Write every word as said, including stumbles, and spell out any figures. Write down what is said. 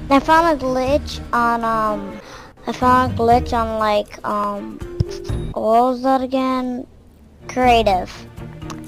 I found a glitch on um. I found a glitch on like um. What was that again? Creative.